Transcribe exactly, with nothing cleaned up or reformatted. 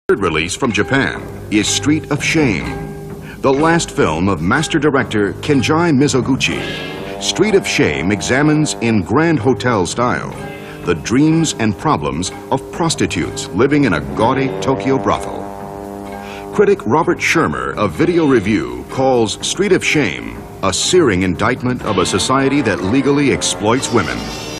Third release from Japan is Street of Shame, the last film of master director Kenji Mizoguchi. Street of Shame examines in grand hotel style the dreams and problems of prostitutes living in a gaudy Tokyo brothel. Critic Robert Shermer of Video Review calls Street of Shame a searing indictment of a society that legally exploits women.